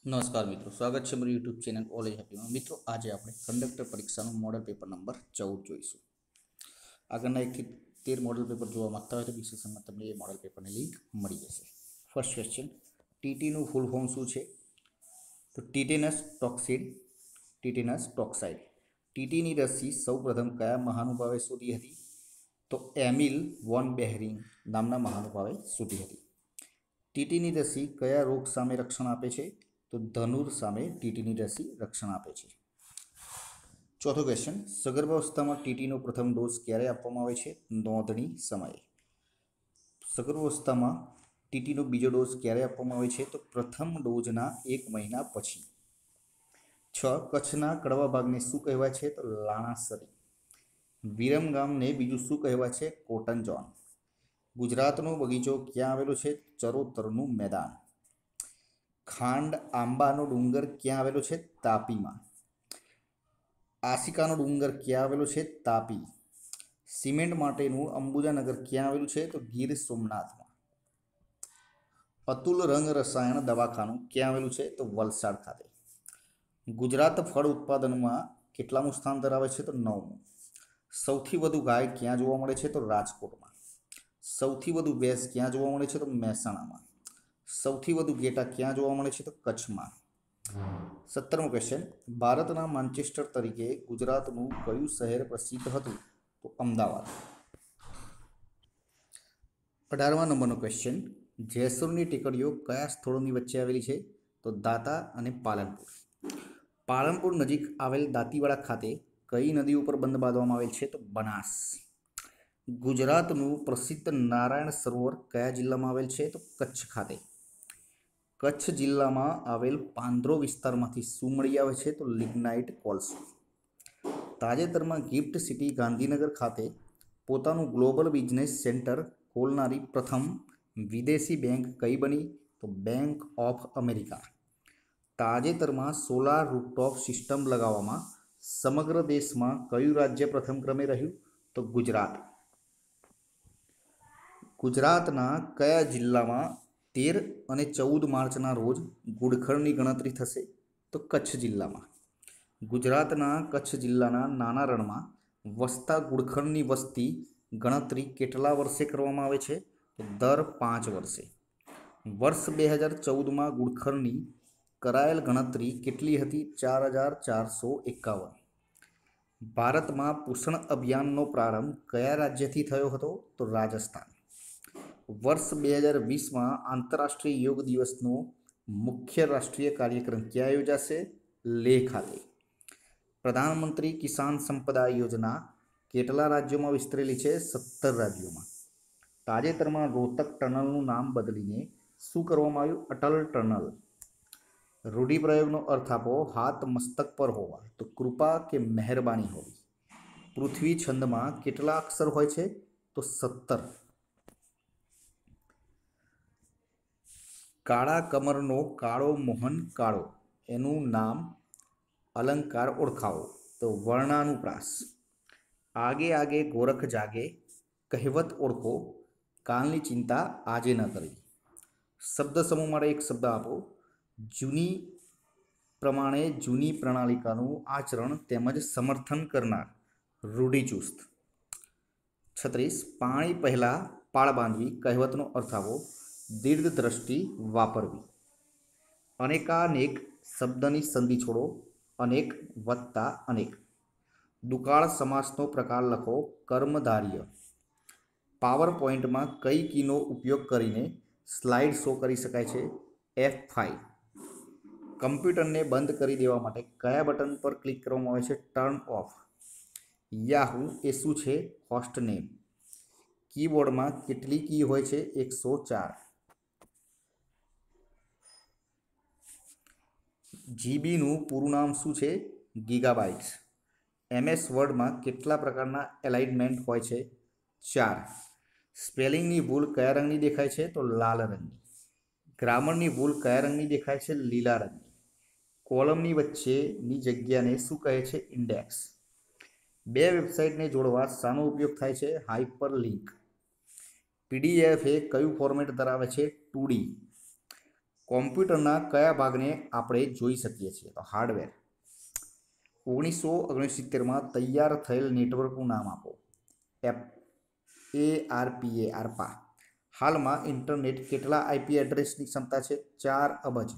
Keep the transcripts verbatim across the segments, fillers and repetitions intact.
નમસ્કાર મિત્રો, સ્વાગત છે મારી યુટ્યુબ ચેનલ ઓલેજ હેપીમાં. મિત્રો, આજે આપણે કંડક્ટર પરીક્ષાનું મોડલ પેપર નંબર ચૌદ જોઈશું. આગળના એકથી તેર મોડલ પેપર જોવા માંગતા હોય તો ડિસ્ક્રિપ્શનમાં તમને એ મોડલ પેપરની લિંક મળી જશે. ફર્સ્ટ ક્વેશ્ચન, ટીટીનું ફૂલ ફોર્મ શું છે? તો ટીટેનસ ટોક્સિડ, ટીટેનસ ટોક્સાઇડ. ટીટીની રસી સૌપ્રથમ કયા મહાનુભાવે શોધી હતી? તો એમિલ વોન બેહરિંગ નામના મહાનુભાવે શોધી હતી. ટીટીની રસી કયા રોગ સામે રક્ષણ આપે છે? તો ધનુર સામે ટીટીની રસી રક્ષણ આપે છે. ચોથો ક્વેશ્ચન, સગર્ભાવસ્થામાં ટીટીનો પ્રથમ ડોઝ ક્યારે આપવામાં આવે છે? નોંધણી સમયે. સગર્ભાવસ્થામાં ટીટીનો બીજો ડોઝ ક્યારે આપવામાં આવે છે? તો પ્રથમ ડોઝના એક મહિના પછી. છ, કચ્છના કડવા ભાગને શું કહેવાય છે? તો લાણાસરી. વિરમગામને બીજું શું કહેવાય છે? Cotton zone. ગુજરાતનો બગીચો ક્યાં આવેલો છે? ચરોતરનું મેદાન. ખાંડ આંબાનો ડુંગર ક્યાં આવેલો છે? તાપીમાં. આશિકાનો ડુંગર ક્યાં આવેલો છે? તાપી. સિમેન્ટ માટેનું અંબુજાનગર ક્યાં આવેલું છે? તો ગીર સોમનાથમાં. અતુલ રંગ રસાયણ દવાખાનું ક્યાં આવેલું છે? તો વલસાડ ખાતે. ગુજરાત ફળ ઉત્પાદનમાં કેટલામું સ્થાન ધરાવે છે? તો નવમું. સૌથી વધુ ગાય ક્યાં જોવા મળે છે? તો રાજકોટમાં. સૌથી વધુ ભેંસ ક્યાં જોવા મળે છે? તો મહેસાણામાં. સૌથી વધુ ઘેટા ક્યાં જોવા મળે છે? તો કચ્છમાં. સત્તરમો ક્વેશ્ચન, ભારતના માન્ચેસ્ટર તરીકે ગુજરાતનું કયું શહેર પ્રસિદ્ધ હતું? તો અમદાવાદ. અઢારમા નંબરનો ક્વેશ્ચન, જેસુરની ટેકરીઓ કયા સ્થળોની વચ્ચે આવેલી છે? તો દાતા અને પાલનપુર. પાલનપુર નજીક આવેલ દાંતીવાડા ખાતે કઈ નદી ઉપર બંધ બાંધવામાં આવેલ છે? તો બનાસ. ગુજરાતનું પ્રસિદ્ધ નારાયણ સરોવર કયા જિલ્લામાં આવેલ છે? તો કચ્છ ખાતે. કચ્છ જિલ્લામાં આવેલ પાંદરો વિસ્તારમાંથી શું મળી આવે છે? તો લિગ્નાઇટ કોલસો. તાજેતરમાં ગિફ્ટ સિટી ગાંધીનગર ખાતે પોતાનું ગ્લોબલ બિઝનેસ સેન્ટર ખોલનારી પ્રથમ વિદેશી બેંક કઈ બની? તો બેંક ઓફ અમેરિકા. તાજેતરમાં સોલાર રૂફટોપ સિસ્ટમ લગાવવામાં સમગ્ર દેશમાં કયું રાજ્ય પ્રથમ ક્રમે રહ્યું? તો ગુજરાત. ગુજરાતના કયા જિલ્લામાં તેર અને ચૌદ માર્ચના રોજ ઘુડખરની ગણતરી થશે? તો કચ્છ જિલ્લામાં. ગુજરાતના કચ્છ જિલ્લાના નાના રણમાં વસતા ઘુડખરની વસ્તી ગણતરી કેટલા વર્ષે કરવામાં આવે છે? તો દર પાંચ વર્ષે. વર્ષ બે હજાર ચૌદમાં ઘુડખરની કરાયેલ ગણતરી કેટલી હતી? ચાર હજાર ચારસો એકાવન. ભારતમાં પોષણ અભિયાનનો પ્રારંભ કયા રાજ્યથી થયો હતો? તો રાજસ્થાન. વર્ષ બે હજાર વીસમાં આંતરરાષ્ટ્રીય યોગ દિવસનો મુખ્ય રાષ્ટ્રીય કાર્યક્રમ ક્યાં યોજાશે? લેહ ખાતે. પ્રધાનમંત્રી કિસાન સંપદા યોજના કેટલા રાજ્યોમાં વિસ્તરેલી છે? સત્તર રાજ્યોમાં. તાજેતરમાં રોહતક ટનલનું નામ બદલીને શું કરવામાં આવ્યું? અટલ ટનલ. રૂઢિપ્રયોગનો અર્થ આપો. હાથ મસ્તક પર હોવા, તો કૃપા કે મહેરબાની હોવી. પૃથ્વી છંદમાં કેટલા અક્ષર હોય છે? તો સત્તર. કાળા કમરનો કાળો મોહન કાળો, એનું નામ અલંકાર ઓળખાવો. તો વર્ણાનુપ્રાસ. આગે આગે ગોરખ જાગે, કહેવત ઓળખો, કાલની ચિંતા આજે ન કરવી. શબ્દ સમૂહ માટે એક શબ્દ આપો. જૂની પ્રમાણે જૂની પ્રણાલિકાનું આચરણ તેમજ સમર્થન કરનાર, રૂઢિચુસ્ત. છત્રીસ, પાણી પહેલાં પાળ બાંધવી, કહેવતનો અર્થ આપો. દીર્ઘ દ્રષ્ટિ વાપરવી. અનેકાનેક શબ્દની સંધિ છોડો. અનેક વત્તા અનેક. દુકાળ સમાસનો પ્રકાર લખો. કર્મધાર્ય. પાવર પોઈન્ટમાં કઈ કીનો ઉપયોગ કરીને સ્લાઇડ શો કરી શકાય છે? F five. કમ્પ્યુટરને બંધ કરી દેવા માટે કયા બટન પર ક્લિક કરવામાં આવે છે? Turn off. યાહુ એ શું છે? Host name. કીબોર્ડમાં કેટલી કી હોય છે? એકસો ચાર. જીબીનું પૂરું નામ શું છે? ગીગાબાઇટ્સ. એમએસ વર્ડમાં કેટલા પ્રકારના એલાઇનમેન્ટ હોય છે? ચાર. સ્પેલિંગની ભૂલ કયા રંગની દેખાય છે? તો લાલ રંગની. ગ્રામરની ભૂલ કયા રંગની દેખાય છે? લીલા રંગની. કોલમની વચ્ચેની જગ્યાને શું કહે છે? ઇન્ડેક્સ. બે વેબસાઇટને જોડવા શાનો ઉપયોગ થાય છે? Hyper link. પીડીએફ એ કયું ફોર્મેટ ધરાવે છે? Two D. કોમ્પ્યુટરના કયા ભાગને આપણે જોઈ શકીએ છીએ? તો હાર્ડવેર. ઓગણીસો ઓગણસિત્તેરમાં તૈયાર થયેલ નેટવર્કનું નામ આપો. એપ A R P A ARPA. હાલમાં ઇન્ટરનેટ કેટલા આઈપી એડ્રેસની ક્ષમતા છે? ચાર અબજ.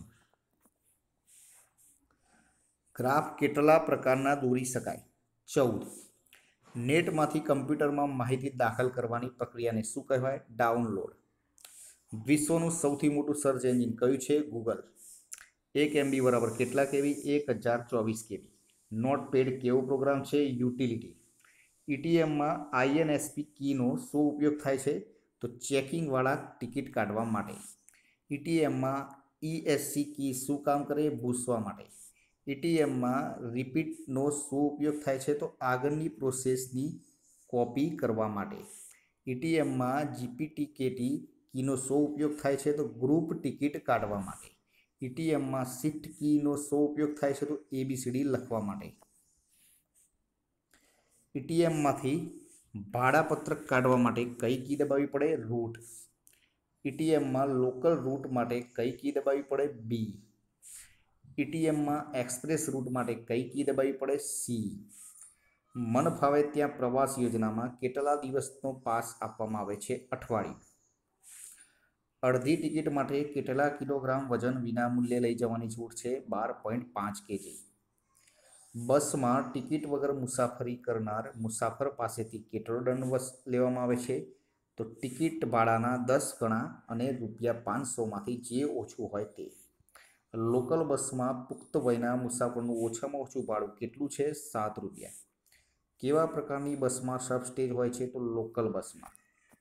ગ્રાફ કેટલા પ્રકારના દોરી શકાય? ચૌદ. નેટમાંથી કમ્પ્યુટરમાં માહિતી દાખલ કરવાની પ્રક્રિયાને શું કહેવાય? ડાઉનલોડ. વિશ્વનું સૌથી મોટું સર્ચ એન્જિન કયું છે? ગૂગલ. એક એમબી બરાબર કેટલા કેવી? એક હજાર ચોવીસ કેવી. નોટપેડ કેવો પ્રોગ્રામ છે? યુટિલિટી. ઈટીએમમાં આઈએનએસપી કીનો શું ઉપયોગ થાય છે? તો ચેકિંગવાળા ટિકિટ કાઢવા માટે. ઈટીએમમાં ઈએસસી કી શું કામ કરે? ભૂસવા માટે. ઈટીએમમાં રિપીટનો શું ઉપયોગ થાય છે? તો આગળની પ્રોસેસની કોપી કરવા માટે. ઈટીએમમાં જીપીટીકેટી કીનો શું ઉપયોગ થાય છે? તો ગ્રુપ ટિકિટ કાઢવા માટે. ઈટીએમમાં શિફ્ટ કીનો શું ઉપયોગ થાય છે? તો એબીસીડી લખવા માટે. ઈટીએમમાંથી ભાડાપત્રક કાઢવા માટે કઈ કી દબાવવી પડે? રૂટ. ઈટીએમમાં લોકલ રૂટ માટે કઈ કી દબાવવી પડે? બી. ઈટીએમમાં એક્સપ્રેસ રૂટ માટે કઈ કી દબાવવી પડે? સી. મન ફાવે ત્યાં પ્રવાસ યોજનામાં કેટલા દિવસનો પાસ આપવામાં આવે છે? અઠવાડિયું. અડધી ટિકિટ માટે કેટલા કિલોગ્રામ વજન વિનામૂલ્યે લઈ જવાની છૂટ છે? બાર પોઈન્ટ પાંચ કેજી. બસમાં ટિકિટ વગર મુસાફરી કરનાર મુસાફર પાસેથી કેટલો દંડ લેવામાં આવે છે? તો ટિકિટ ભાડાના દસ ગણા અને રૂપિયા પાંચસોમાંથી જે ઓછું હોય તે. લોકલ બસમાં પુખ્ત વયના મુસાફરનું ઓછામાં ઓછું ભાડું કેટલું છે? સાત રૂપિયા. કેવા પ્રકારની બસમાં સબસ્ટેજ હોય છે? તો લોકલ બસમાં.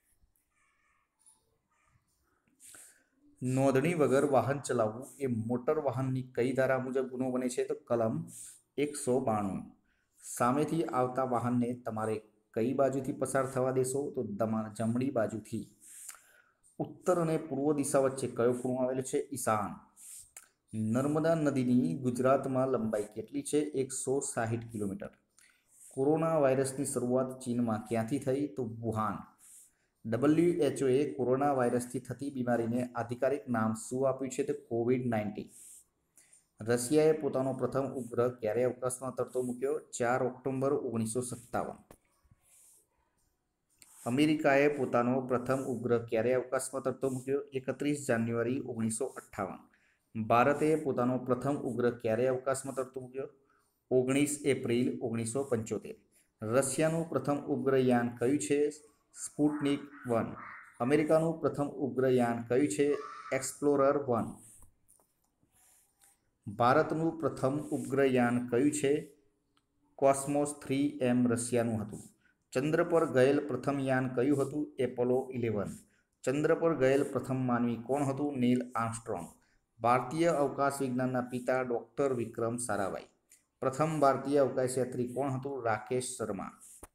નોંધણી વગર વાહન ચલાવવું એ મોટર વાહનની કઈ ધારા મુજબ ગુનો બને છે? તો કલમ એકસો બાણું. સામેથી આવતા વાહનને તમારે કઈ બાજુથી પસાર થવા દેશો? તો તમારા જમણી બાજુથી. ઉત્તર અને પૂર્વ દિશા વચ્ચે કયો ખૂણો આવેલો છે? ઈશાન. નર્મદા નદીની ગુજરાતમાં લંબાઈ કેટલી છે? એકસો સાહીઠ કિલોમીટર. કોરોના વાયરસની શરૂઆત ચીનમાં ક્યાંથી થઈ? તો વુહાન. ડબલ્યુએચઓએ કોરોના વાયરસથી થતી બીમારીને આધિકારિક નામ શું આપ્યું છે? તો કોવિડ નાઇન્ટીન. રશિયાએ પોતાનો પ્રથમ ઉપગ્રહ ક્યારે અવકાશમાં તરતો મૂક્યો? ચાર ઓક્ટોબર ઓગણીસો સત્તાવન. અમેરિકાએ પોતાનો પ્રથમ ઉપગ્રહ ક્યારે અવકાશમાં તરતો મૂક્યો? એકત્રીસ જાન્યુઆરી ઓગણીસો અઠ્ઠાવન. ભારતે પોતાનો પ્રથમ ઉપગ્રહ ક્યારે અવકાશમાં તરતો મૂક્યો? ઓગણીસ એપ્રિલ ઓગણીસો પંચોતેર. રશિયાનું પ્રથમ ઉપગ્રહયાન કયું છે? Sputnik one. અમેરિકાનું પ્રથમ ઉપગ્રહયાન કયું છે? Explorer one. ભારતનું પ્રથમ ઉપગ્રહયાન કયું છે? કોસ્મોસ થ્રી એમ રશિયાનું હતું. ચંદ્ર પર ગયેલ પ્રથમ યાન કયું હતું? Apollo eleven. ચંદ્ર પર ગયેલ પ્રથમ માનવી કોણ હતું? Neil Armstrong. ભારતીય અવકાશ વિજ્ઞાનના પિતા ડોક્ટર વિક્રમ સારાભાઈ. પ્રથમ ભારતીય અવકાશયાત્રી કોણ હતું? રાકેશ શર્મા.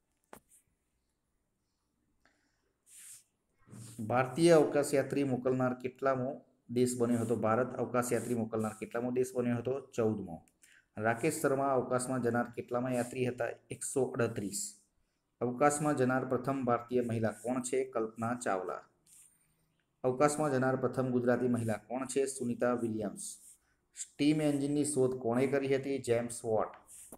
ભારતીય અવકાશયાત્રી મોકલનાર કેટલામો દેશ બન્યો હતો? ભારત અવકાશયાત્રી મોકલનાર કેટલામો દેશ બન્યો હતો? ચૌદમો. રાકેશ શર્મા અવકાશમાં જનાર કેટલામાં યાત્રી હતા? એકસો અડત્રીસ. અવકાશમાં જનાર પ્રથમ ભારતીય મહિલા કોણ છે? કલ્પના ચાવલા. અવકાશમાં જનાર પ્રથમ ગુજરાતી મહિલા કોણ છે? સુનિતા વિલિયમ્સ. સ્ટીમ એન્જિનની શોધ કોણે કરી હતી? James Watt.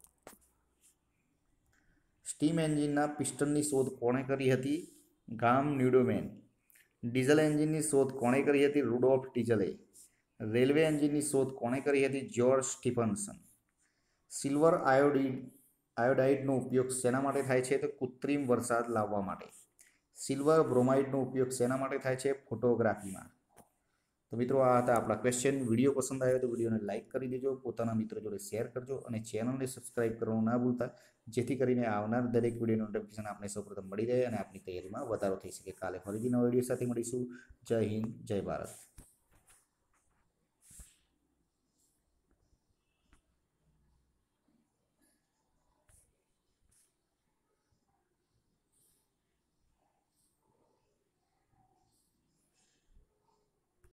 સ્ટીમ એન્જિનના પિસ્ટનની શોધ કોણે કરી હતી? ગામ ન્યુડોમેન. ડીઝલ એન્જિનની શોધ કોણે કરી હતી? રુડોલ્ફ ડીઝલે. રેલવે એન્જિનની શોધ કોણે કરી હતી? George Stephenson. સિલ્વર આયોડિન આયોડાઇડનો ઉપયોગ શેના માટે થાય છે? તો કૃત્રિમ વરસાદ લાવવા માટે. સિલ્વર બ્રોમાઇડનો ઉપયોગ શેના માટે થાય છે? ફોટોગ્રાફીમાં. તો મિત્રો આ હતા આપણા ક્વેશ્ચન. વિડીયો પસંદ આવ્યો તો વિડીયોને લાઇક કરી દેજો, પોતાના મિત્રો જોડે શેર કરજો અને ચેનલને સબસ્ક્રાઇબ કરવાનું ના ભૂલતા, જેથી કરીને આવનાર દરેક વિડીયો નોટિફિકેશન આપણે સૌપ્રથમ મળી રહે અને આપણી તૈયારીમાં વધારો થઈ શકે. કાલે ફરીથી નવા વિડીયો સાથે મળીશું. જય હિન્દ, જય ભારત.